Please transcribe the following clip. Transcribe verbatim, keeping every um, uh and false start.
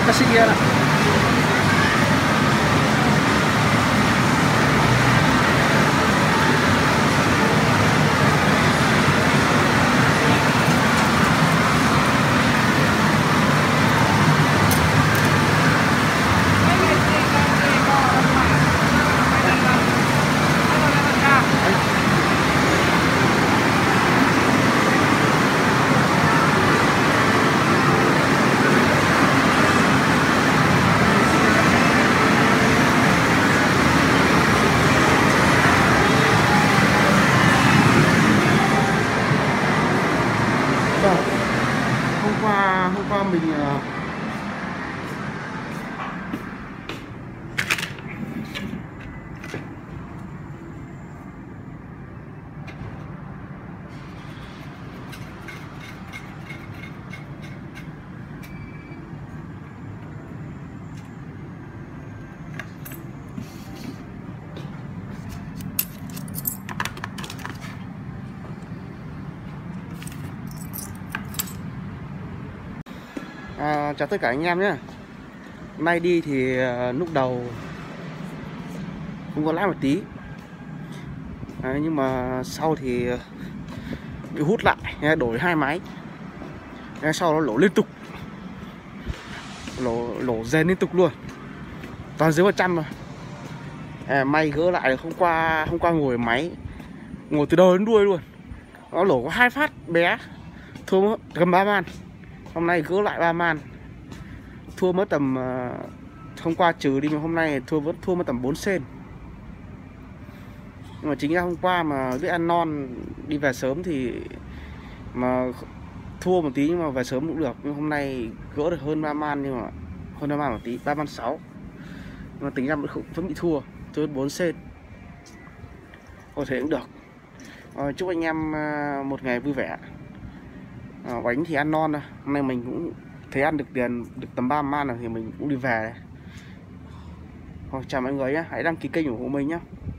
ta xích kia này. Hôm qua hôm qua mình uh, À, chào tất cả anh em nhé. Nay đi thì uh, lúc đầu không có lãi một tí. Đấy, nhưng mà sau thì bị hút lại, đổi hai máy. Đấy, sau nó lỗ liên tục, lỗ lỗ rền liên tục luôn, toàn dưới một trăm mà. À, may gỡ lại được hôm qua hôm qua ngồi máy, ngồi từ đầu đến đuôi luôn. Nó lỗ có hai phát bé, thua gần ba man. Hôm nay gỡ lại ba man, thua mất tầm uh, hôm qua trừ đi mà hôm nay thua vẫn thua mất tầm bốn sen. Nhưng mà chính ra hôm qua mà biết ăn non đi về sớm thì mà thua một tí nhưng mà về sớm cũng được. Nhưng hôm nay gỡ được hơn ba man, nhưng mà hơn ba man một tí, ba man sáu. Nhưng mà tính ra vẫn, vẫn bị thua, thua bốn sen. Có thể cũng được. À, chúc anh em uh, một ngày vui vẻ. À, bánh thì ăn non rồi. Hôm nay mình cũng thấy ăn được tiền được tầm ba man rồi thì mình cũng đi về. Chào mọi người nhé, hãy đăng ký kênh ủng hộ mình nhé.